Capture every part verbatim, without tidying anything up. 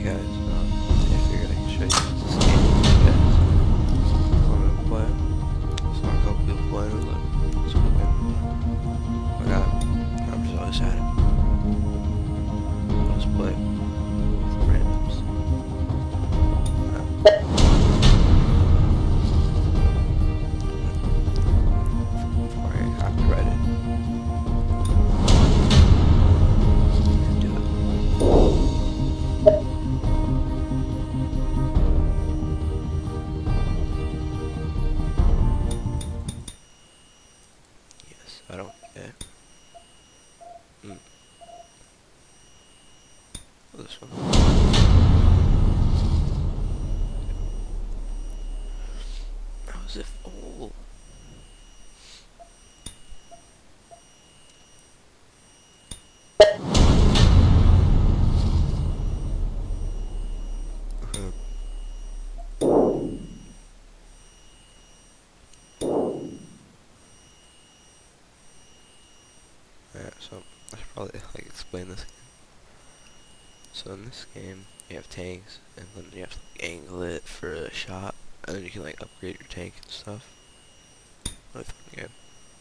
guys, um, I figured I could show you this game if you guys want to play it. So a couple people playing with it. It's cool game. I got it. I'm just always at it. I'll just play with randoms. Yeah. Before I copyright it. Do it. Yes, I don't get it. Mm. Oh, this one. How is it full? Alright, so I should probably like explain this game. So in this game, you have tanks, and then you have to like, angle it for a shot, and then you can like upgrade your tank and stuff. Really fun game.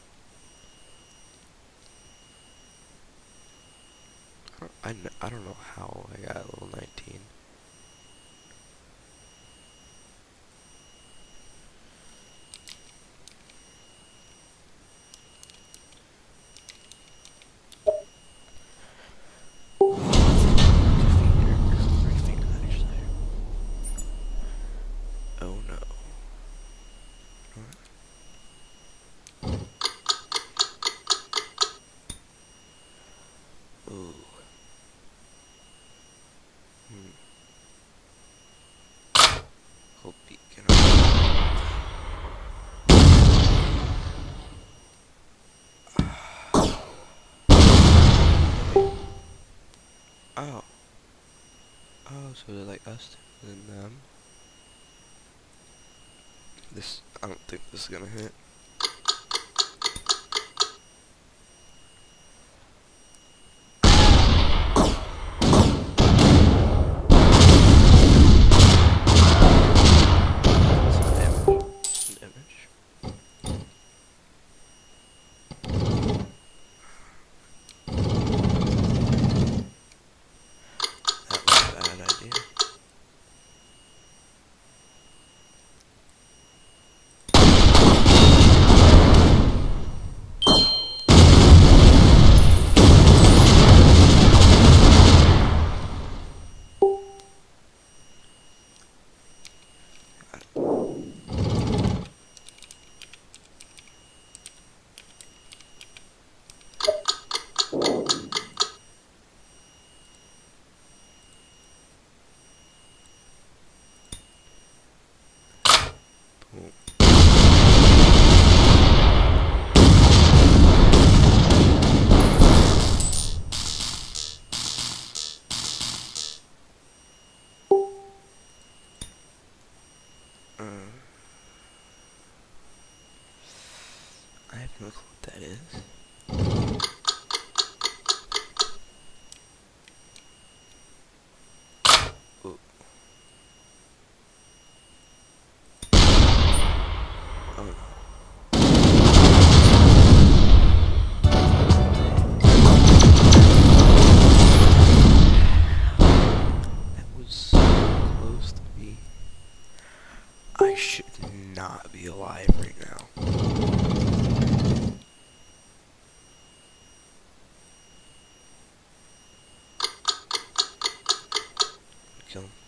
I don't, I, kn I don't know how I got a level nineteen. Oh no. Ooh. Hmm. Hope he can. Oh. Oh, so they're like us two and them. This, I don't think this is gonna hit. Some damage. Some damage. That was a bad idea. Boom. Uh, I have no clue what that is. Ooh. Oh no. That was so close to me. I should not be alive right now. Kill him.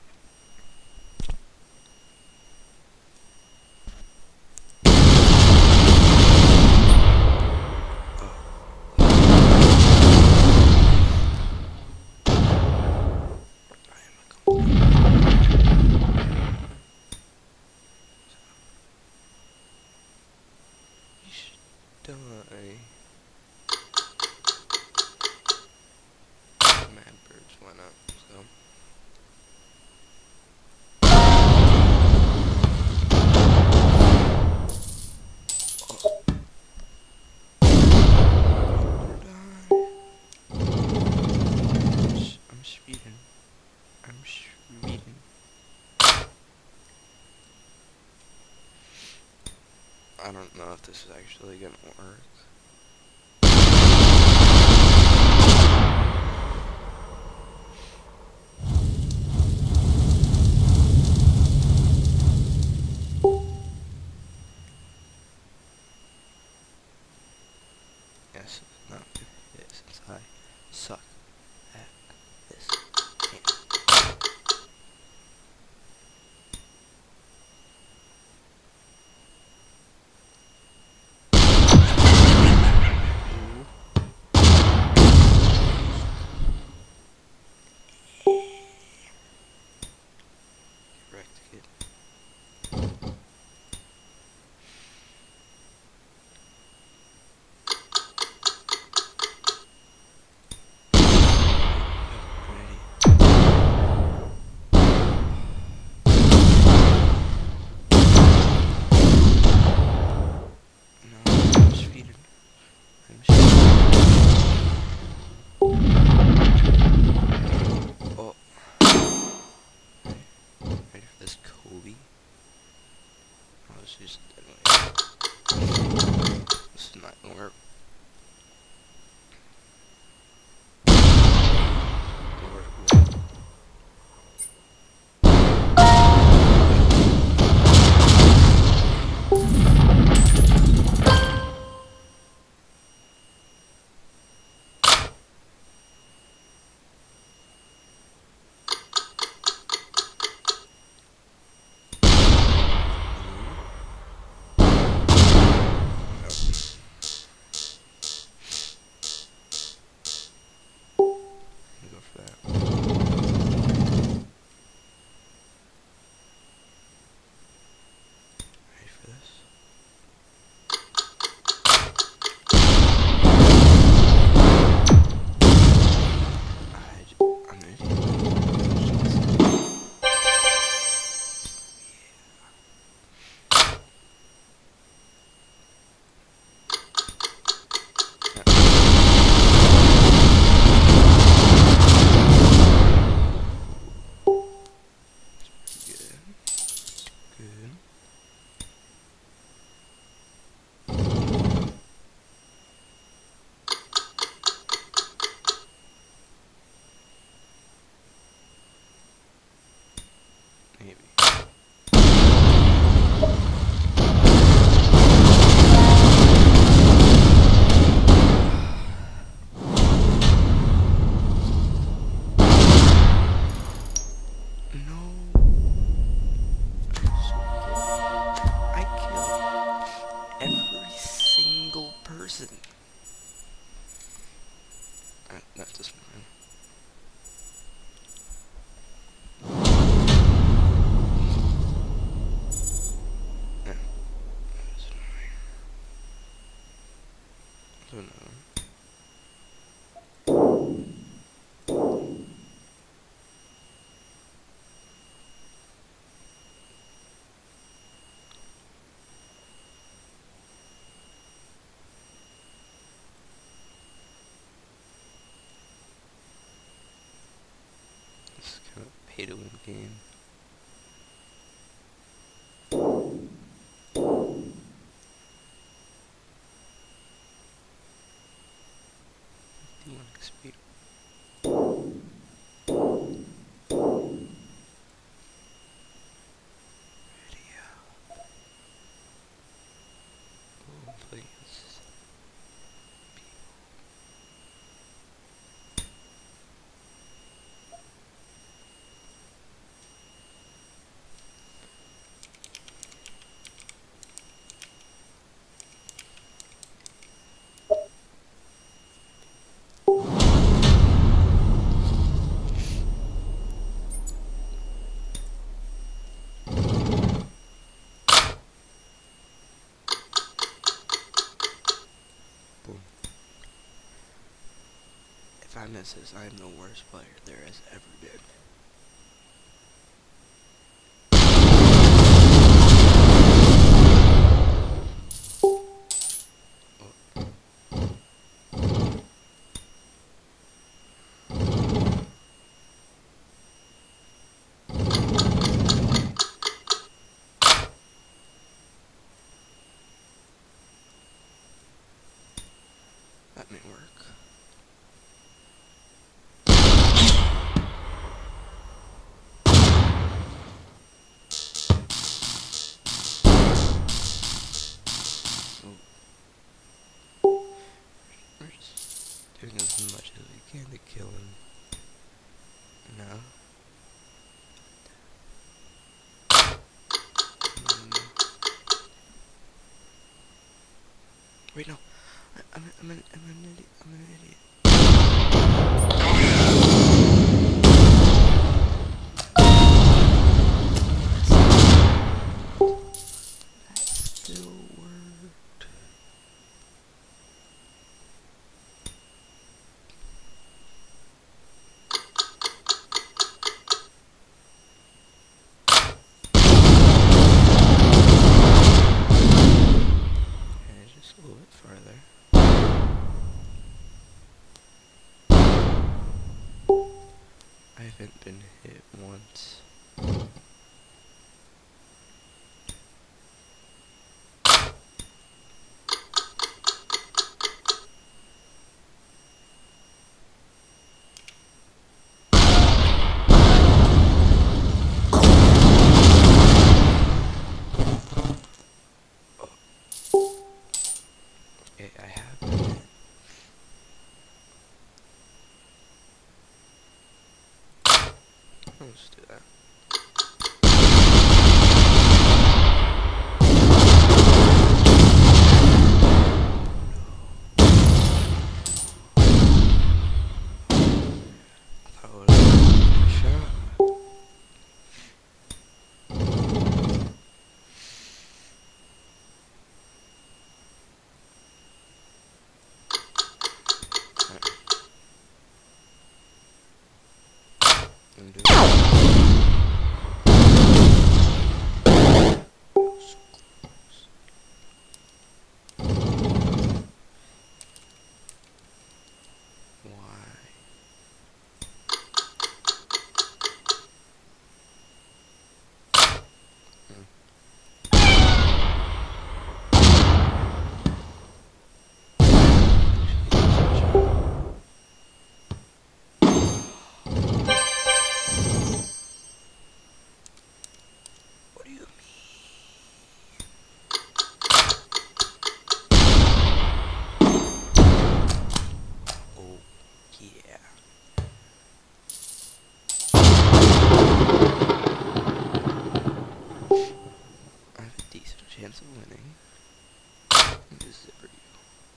Die. Mad birds went up, so I don't know if this is actually gonna work. Yes, not it is, since I suck at this game. Correct, kid. Just anyway. This is not gonna work. That's just mine. Yeah, that's annoying. So no. It's kind of a pay to win game. fifty-one X P. If I miss this, I am the worst player there has ever been. can to kill him. No. Mm. Wait, no. I, I'm, I'm, an, I'm an idiot. I'm an idiot. That still worked. And just a little bit farther. I haven't been hit once. Okay, I have been hit. Let's do that. I thought it was a shot. I'm doing it. Chance of winning. Just zipper you.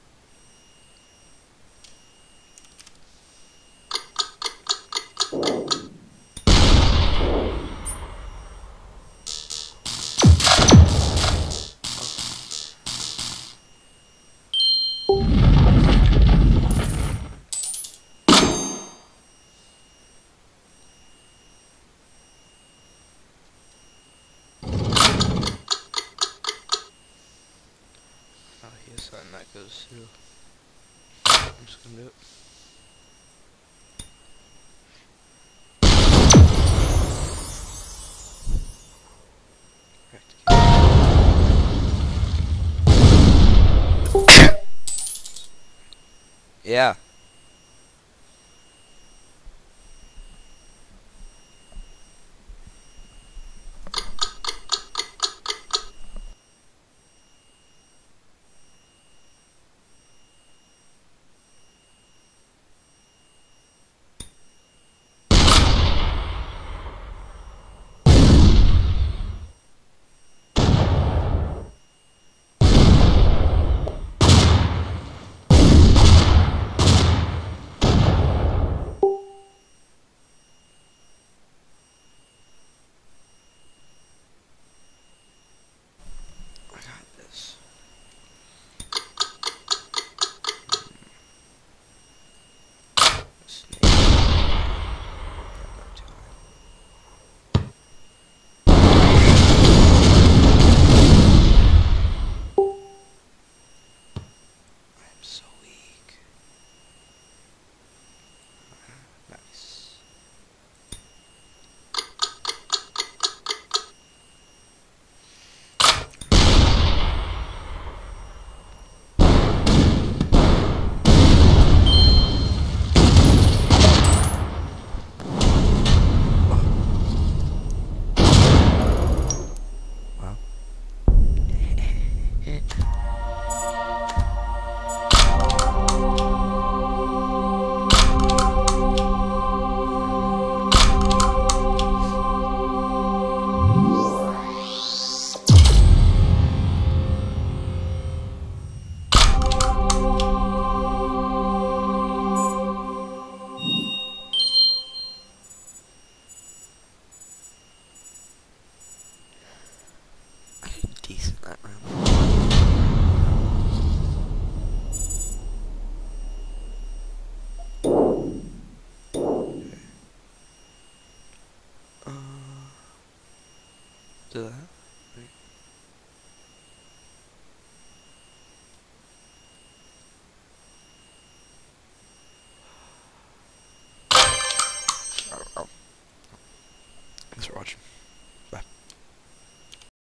Something that goes through. I'm just gonna do it. Yeah. decent that round. Uh, do that.